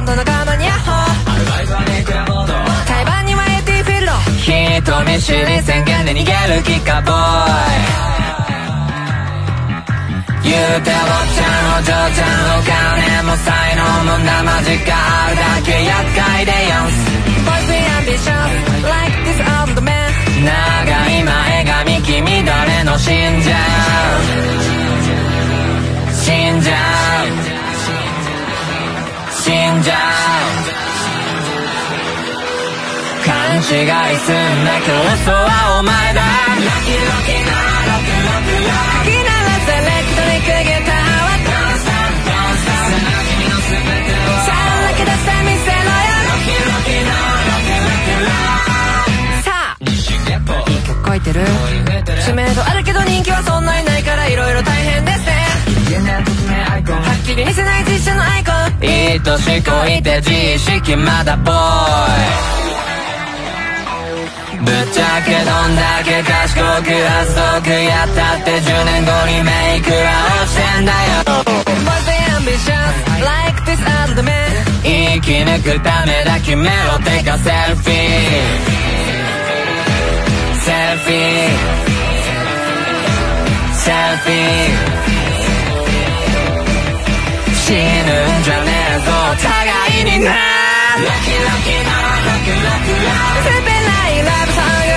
ンド仲間にヤッホーアルバイトはネクラモード対バンにはエティフィールド人見知り宣言で逃げるキッカーボーイ言うておっちゃんお嬢ちゃんお金も才能も生地があるだけ厄介でよんす Boys be ambitious like this old man 長い前髪君誰の信者死んじゃう死んじゃう勘違いすんな今日嘘はお前だロキロキなロクロクロきならセレクトリックギターは Don't stop Don't stop さあ君の全てをさらけ出してみせろよロキロキなロクロクロさあいい曲書いてる知名度あるけど人気はそんなにないから色々大変ですねはっきり見せない実写のアイコン愛しこいて自意識まだボーイぶっちゃけどんだけ賢くあそくやったって10年後にメイクは落ちてんだよ Boys be ambitious like this old man 生き抜くためだ決めろてかセルフィーセルフィーセルフィー死ぬんじゃねえぞ互いになロキロキのロクロクロスペないラブソング